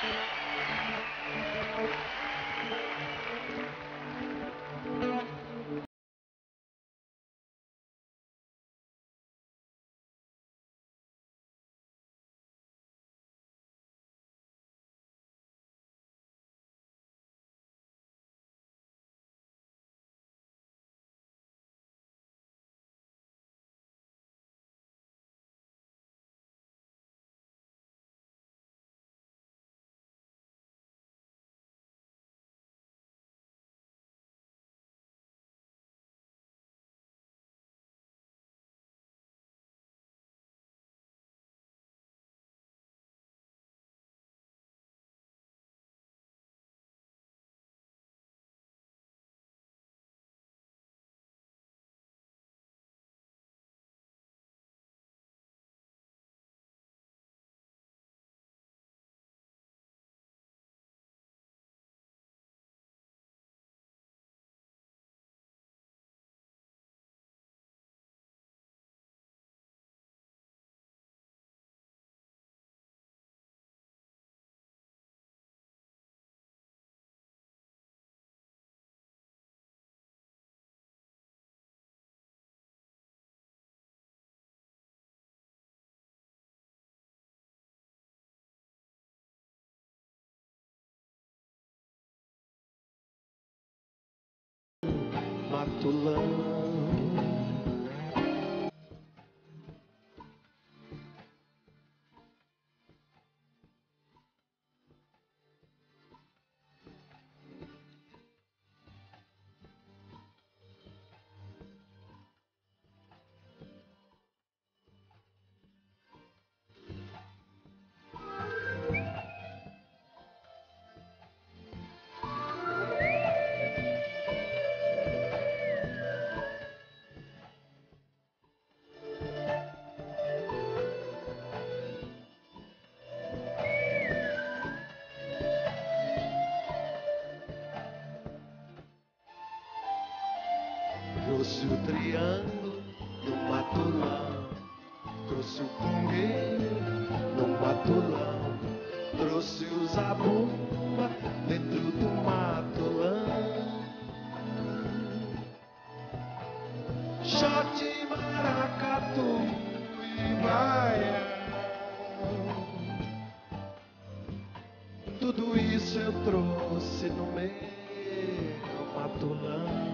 Matulão. Trouxe o triângulo no matulão, trouxe o pungueiro no matulão, trouxe o zabumba dentro do matulão. Xote, maracatu e baião, tudo isso eu trouxe no meu matulão.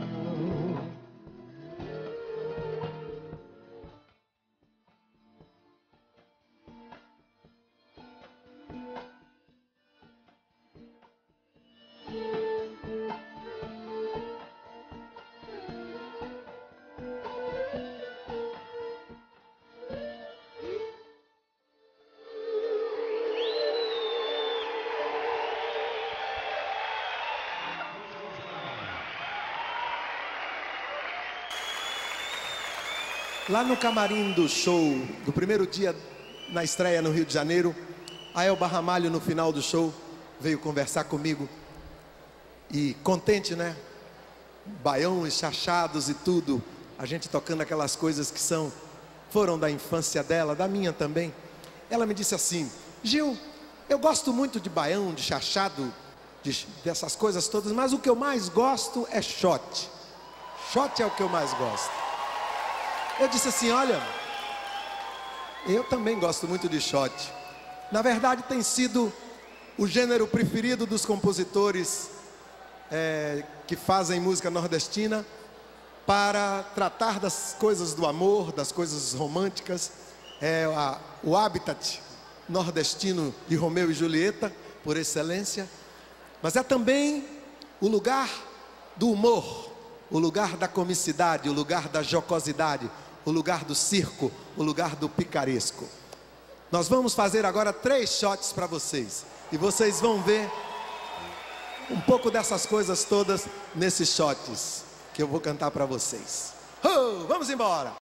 Lá no camarim do show, do primeiro dia na estreia no Rio de Janeiro, a Elba Ramalho, no final do show, veio conversar comigo. E contente, né? Baião e chachados e tudo. A gente tocando aquelas coisas que foram da infância dela, da minha também. Ela me disse assim: Gil, eu gosto muito de baião, de chachado, dessas coisas todas, mas o que eu mais gosto é shot. Shot é o que eu mais gosto. Eu disse assim: olha, eu também gosto muito de shot. Na verdade tem sido o gênero preferido dos compositores que fazem música nordestina para tratar das coisas do amor, das coisas românticas. É o habitat nordestino de Romeu e Julieta, por excelência. Mas é também o lugar do humor, o lugar da comicidade, o lugar da jocosidade, o lugar do circo, o lugar do picaresco. Nós vamos fazer agora 3 shots para vocês. E vocês vão ver um pouco dessas coisas todas nesses shots que eu vou cantar para vocês. Vamos embora!